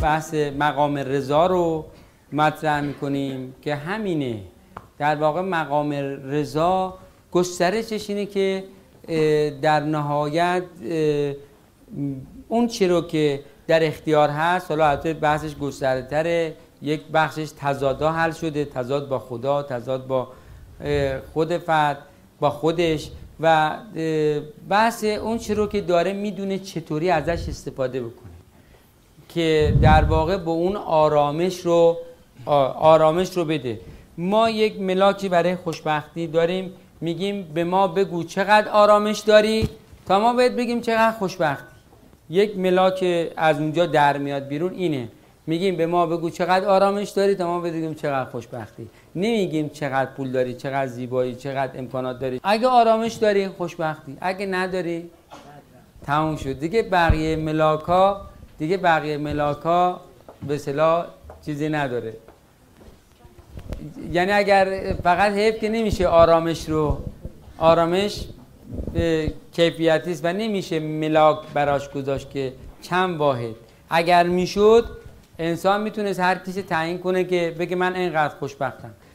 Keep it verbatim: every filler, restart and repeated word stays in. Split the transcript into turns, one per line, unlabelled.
بحث مقام رضا رو مطرح میکنیم که همینه. در واقع مقام رضا گسترشش اینه که در نهایت اون چی رو که در اختیار هست، حالا حتی بحثش گسترده تره، یک بخشش تضادها حل شده، تضاد با خدا، تضاد با خود فرد، با خودش، و بحث اون چی رو که داره میدونه چطوری ازش استفاده بکنه که در واقع به اون آرامش رو آرامش رو بده. ما یک ملاکی برای خوشبختی داریم، میگیم به ما بگو چقدر آرامش داری تا ما بهت بگیم چقدر خوشبختی. یک ملاک از اونجا در میاد بیرون اینه، میگیم به ما بگو چقدر آرامش داری تا ما بگیم چقدر خوشبختی. نمیگیم چقدر پول داری، چقدر زیبایی، چقدر امکانات داری. اگه آرامش داری خوشبختی، اگه نداری تموم شد دیگه. بقیه ملاکا دیگه بقیه ملاکا به اصطلاح چیزی نداره. یعنی اگر فقط حیف که نمیشه آرامش رو، آرامش کیفیتی است و نمیشه ملاک براش گذاشت که چند واحد. اگر میشد انسان میتونست هر کسی تعیین کنه که بگه من اینقدر خوشبختم.